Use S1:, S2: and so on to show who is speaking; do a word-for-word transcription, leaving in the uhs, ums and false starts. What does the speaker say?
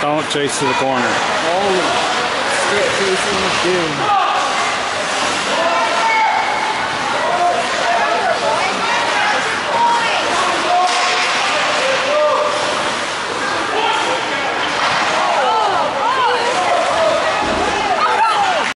S1: Don't chase to the corner.
S2: Oh, stick chasing the doom.